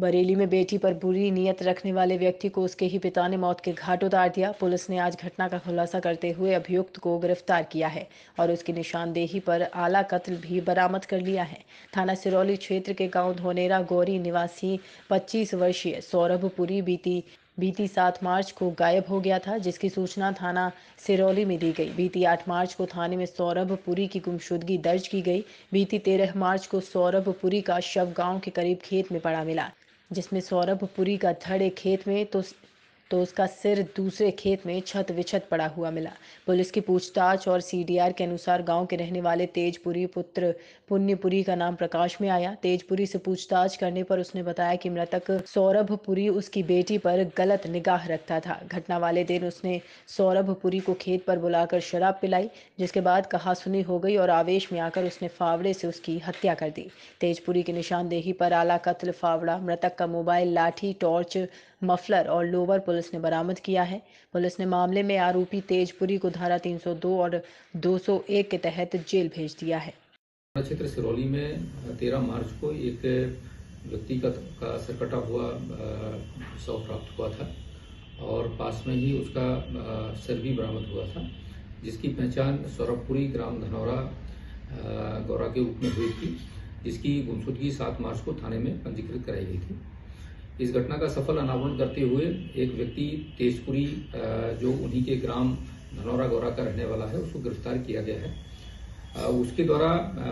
बरेली में बेटी पर बुरी नीयत रखने वाले व्यक्ति को उसके ही पिता ने मौत के घाट उतार दिया। पुलिस ने आज घटना का खुलासा करते हुए अभियुक्त को गिरफ्तार किया है और उसकी निशानदेही पर आला कत्ल भी बरामद कर लिया है। थाना सिरौली क्षेत्र के गांव धोनेरा गौरी निवासी 25 वर्षीय सौरभ पुरी बीती 7 मार्च को गायब हो गया था, जिसकी सूचना थाना सिरौली में दी गई। बीती 8 मार्च को थाने में सौरभ पुरी की गुमशुदगी दर्ज की गई। बीती 13 मार्च को सौरभ पुरी का शव गांव के करीब खेत में पड़ा मिला, जिसमें सौरभ पुरी का धड़ एक खेत में तो उसका सिर दूसरे खेत में छत विछत पड़ा हुआ मिला। पुलिस की पूछताछ और सीडीआर के अनुसार गांव के रहने वाले तेजपुरी पुत्र पुण्यपुरी का नाम प्रकाश में आया। तेजपुरी से पूछताछ करने पर उसने बताया कि मृतक सौरभ पुरी उसकी बेटी पर गलत निगाह रखता था। घटना वाले दिन उसने सौरभ पुरी को खेत पर बुलाकर शराब पिलाई, जिसके बाद कहासुनी हो गई और आवेश में आकर उसने फावड़े से उसकी हत्या कर दी। तेजपुरी की निशानदेही पर आला कत्ल फावड़ा, मृतक का मोबाइल, लाठी, टॉर्च, मफलर और लोवर पुलिस ने बरामद किया है। पुलिस ने मामले में आरोपी तेजपुरी को धारा 302 और 201 के तहत जेल भेज दिया है। क्षेत्र सिरौली में 13 मार्च को एक व्यक्ति का सिर कटा हुआ शव प्राप्त हुआ था और पास में ही उसका सिर भी बरामद हुआ था, जिसकी पहचान सौरभपुरी ग्राम धनौरा गौरा के रूप में हुई थी, जिसकी गुमशुदगी 7 मार्च को थाने में पंजीकृत कराई गई थी। इस घटना का सफल अनावरण करते हुए एक व्यक्ति तेजपुरी जो उन्हीं के ग्राम धनौरा गौरा का रहने वाला है, उसको गिरफ्तार किया गया है। उसके द्वारा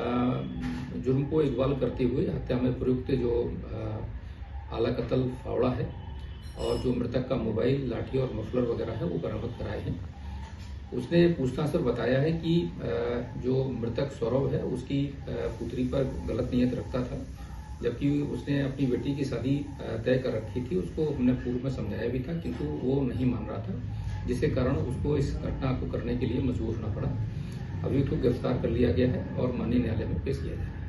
जुर्म को इकबाल करते हुए हत्या में प्रयुक्त जो आला कत्ल फावड़ा है और जो मृतक का मोबाइल, लाठी और मफलर वगैरह है वो बरामद कराए हैं। उसने पूछताछ पर बताया है कि जो मृतक सौरभ है उसकी पुत्री पर गलत नीयत रखता था, जबकि उसने अपनी बेटी की शादी तय कर रखी थी। उसको हमने पूर्व में समझाया भी था, किंतु वो नहीं मान रहा था, जिसके कारण उसको इस घटना को करने के लिए मजबूर होना पड़ा। अभियुक्त को गिरफ्तार कर लिया गया है और माननीय न्यायालय में पेश किया जाएगा।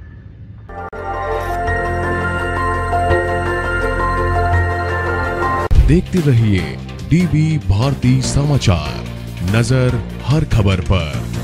देखते रहिए डीबी भारती समाचार, नजर हर खबर पर।